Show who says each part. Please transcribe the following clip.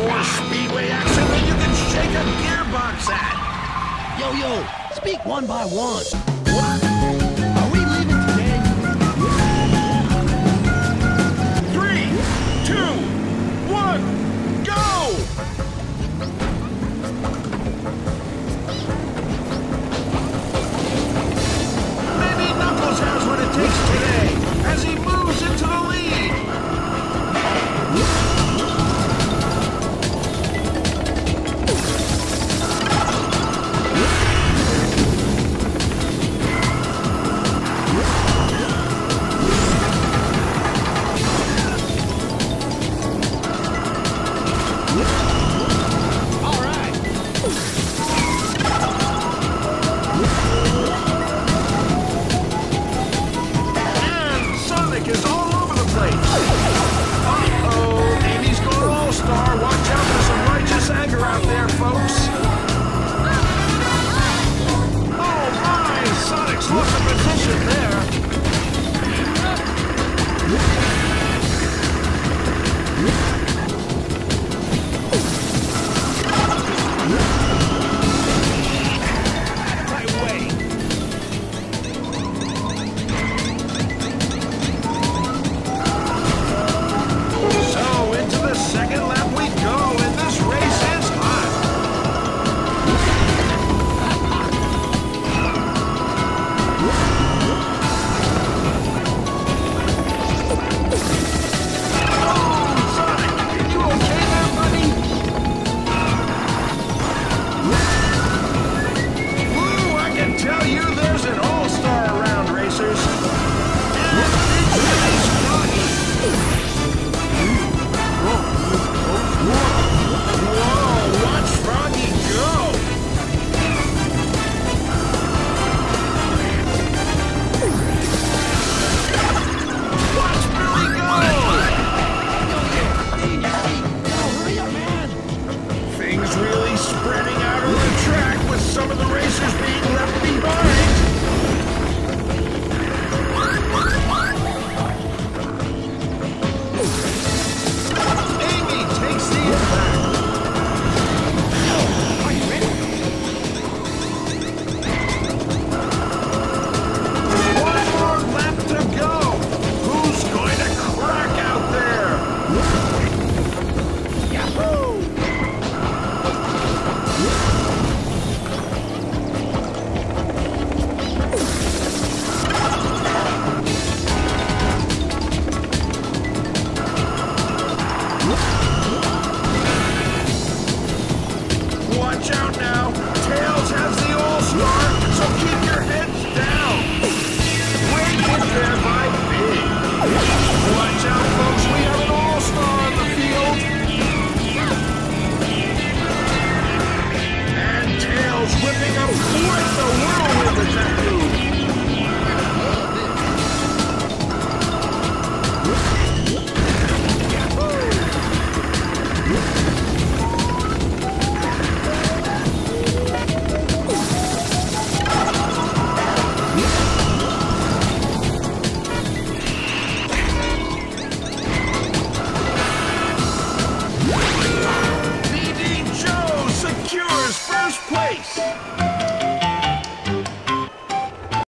Speaker 1: more speedway action than you can shake a gearbox at.
Speaker 2: Yo, speak one by one.
Speaker 1: What?
Speaker 2: Are we leaving today?
Speaker 1: 3, 2, 1, go! Maybe Knuckles has what it takes today as he moves into the lead. Is all over the place. Uh-oh, Amy's going all-star. Watch out for some righteous anger out there, folks. Oh my, Sonic's lost a position there. Right way. Second lap we go, and this race is hot. Oh, Sonic, are you okay there, buddy? Woo, I can tell you there's an all-star around, racers. And it's really strong. Whoa, watch Froggy go! Watch Billy go!
Speaker 2: Hurry up, man!
Speaker 1: Things really spreading out on the track with some of the racers being left behind. Amy takes the impact. One more lap to go. Who's going to crack out there? Yahoo! Watch out now. Tails has the all-star, so keep your heads down. Great hit there by Big. Watch out, folks. We have an all-star on the field. And Tails whipping up quite the whirlwind with that move. BD Joe secures first place.